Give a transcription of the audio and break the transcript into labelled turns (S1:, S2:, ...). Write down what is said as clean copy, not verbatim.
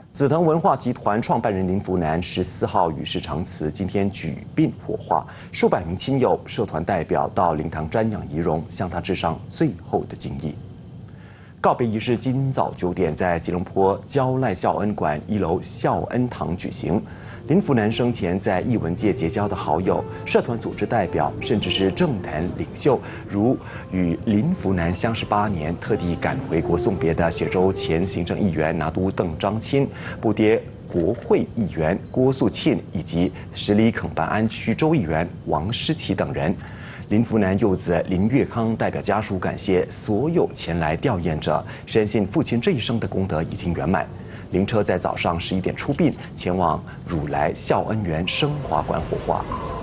S1: 紫藤文化集团创办人林福南14号与世长辞，今天举殡火化，数百名亲友、社团代表到灵堂瞻仰遗容，向他致上最后的敬意。告别仪式今早9点在吉隆坡焦赖孝恩馆1楼孝恩堂举行。林福南生前在艺文界结交的好友、社团组织代表，甚至是政坛领袖，如与林福南相识8年，特地赶回国送别的雪州前行政议员拿督邓章钦、布爹国会议员郭素沁以及十里肯班安区州议员王诗琪等人。林福南幼子林月康代表家属感谢所有前来吊唁者，深信父亲这一生的功德已经圆满。灵车在早上11点出殡，前往汝来孝恩园升华馆火化。